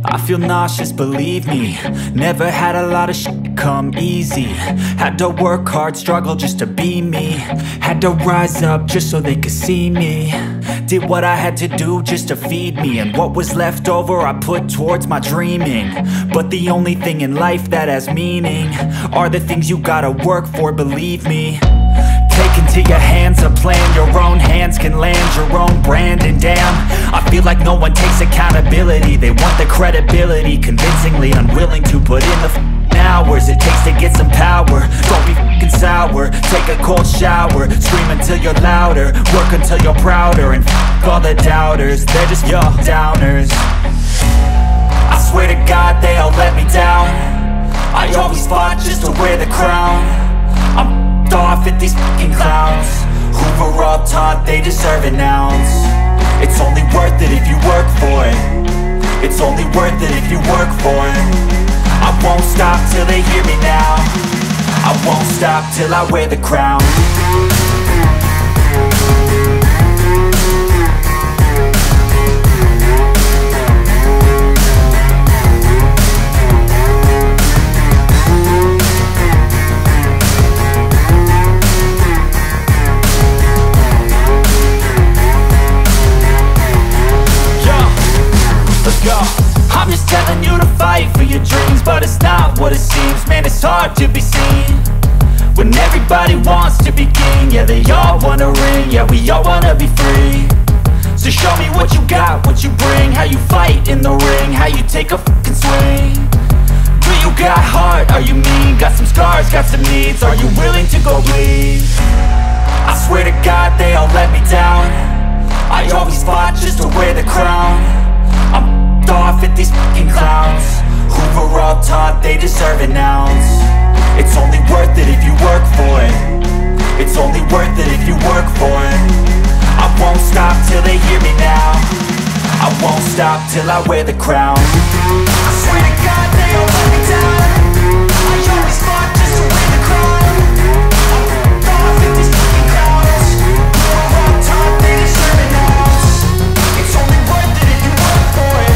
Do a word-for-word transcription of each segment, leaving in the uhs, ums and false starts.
I feel nauseous, believe me. Never had a lot of shit come easy. Had to work hard, struggle just to be me. Had to rise up just so they could see me. Did what I had to do just to feed me. And what was left over I put towards my dreaming. But the only thing in life that has meaning are the things you gotta work for, believe me. Take into your hands a plan. Your own hands can land your own brand. And damn, I feel like no one takes accountability. They want the credibility, convincingly unwilling to put in the f***ing hours it takes to get some power. Don't be f***ing sour, take a cold shower. Scream until you're louder, work until you're prouder. And f*** all the doubters, they're just your downers. I swear to God they all let me down. I always fought just to wear the crown. I'm off at these fucking clowns who were all taught they deserve an ounce. It's only worth it if you work for it. It's only worth it if you work for it. I won't stop till they hear me now. I won't stop till I wear the crown. I'm just telling you to fight for your dreams, but it's not what it seems. Man, it's hard to be seen when everybody wants to be king. Yeah, they all wanna ring, yeah, we all wanna be free. So show me what you got, what you bring, how you fight in the ring, how you take a fucking swing. Do you got heart, are you mean? Got some scars, got some needs, are you willing to go bleed? I swear to God they all let me down. I always fought just to wear the crown. I'm off at these fucking clowns who were all taught they deserve an ounce. It's only worth it if you work for it. It's only worth it if you work for it. I won't stop till they hear me now. I won't stop till I wear the crown. I swear to God they all let me down. I always fought just to wear the crown. I'm off at these fucking clowns who were all taught they deserve an ounce. It's only worth it if you work for it.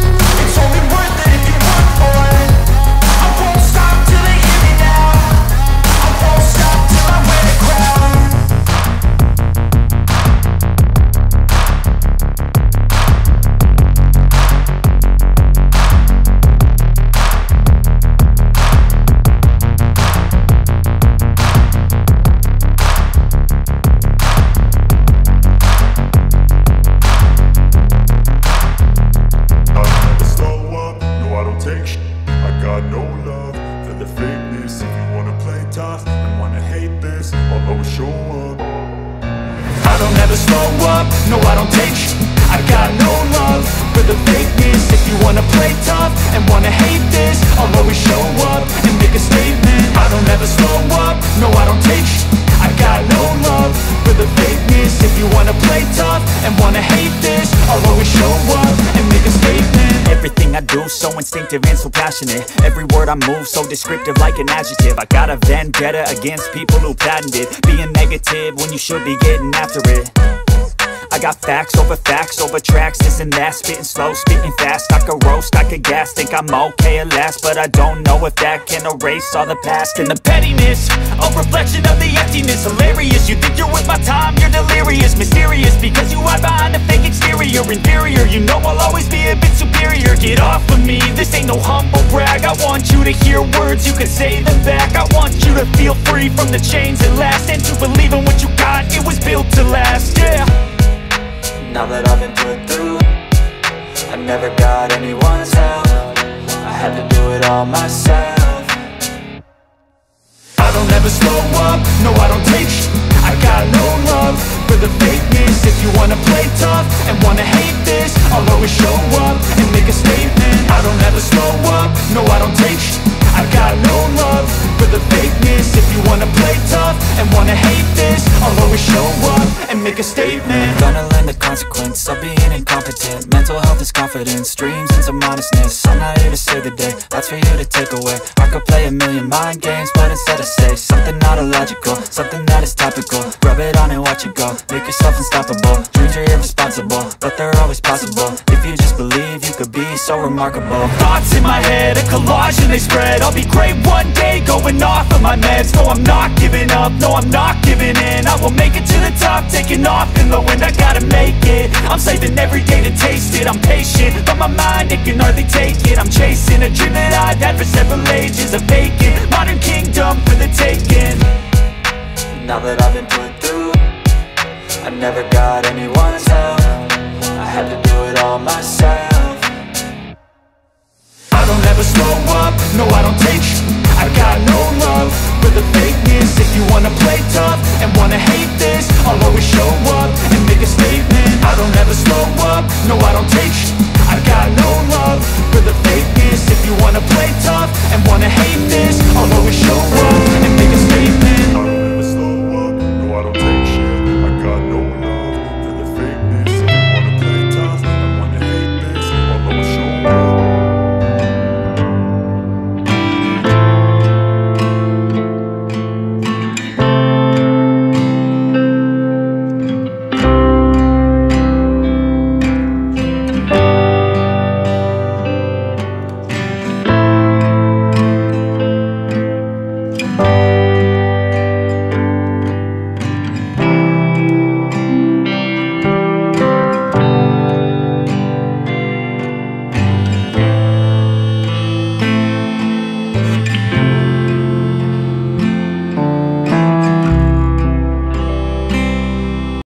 So instinctive and so passionate. Every word I move so descriptive like an adjective. I got a vendetta against people who patented being negative when you should be getting after it. I got facts over facts over tracks, this and that. Spitting slow, spitting fast, I could roast, I could gas. Think I'm okay at last, but I don't know if that can erase all the past. And the pettiness, a reflection of the emptiness. Hilarious, you think you're with my time, you're delirious. Mysterious, because you hide behind a fake exterior. Inferior, you know I'll always be a bit superior. Get off of me, this ain't no humble brag. I want you to hear words, you can say them back. I want you to feel free from the chains that last, and to believe in what you got, it was built to last, yeah. Now that I've been put through, I never got anyone's help. I had to do it all myself. I don't ever slow up, no I don't take sh**. I got no love for the fakeness. If you wanna play tough and wanna hate this, I'll always show up and make a statement. I don't ever slow up, no I don't take sh**. I got no love for the fakeness. If you wanna play tough and wanna hate this, I'll always show up and make a statement. Gonna learn the consequence of being incompetent. Mental health is confidence, dreams and some honestness. I'm not here to save the day, that's for you to take away. I could play a million mind games, but instead I say something not illogical, something that is topical. Rub it on and watch it go, make yourself unstoppable. Dreams are irresponsible, but they're always possible. If you just believe, you could be so remarkable. Thoughts in my head, a collage and they spread. I'll be great one day, going off of my meds. No, I'm not giving up, no, I'm not giving in. I will make it to the top, taking off in the wind. I gotta make it, I'm saving every day to taste it. I'm patient, but my mind, it can hardly take it. I'm chasing a dream that I've had for several ages. A vacant, modern kingdom for the taking. Now that I've been put through, I never got anyone's help. I had to do it all myself. I don't ever slow up, no I don't take sh**. I got no love for the fakeness. If you wanna play tough and wanna hate this, I'll always show up and make a statement. I don't ever slow up, no I don't take sh**. I got no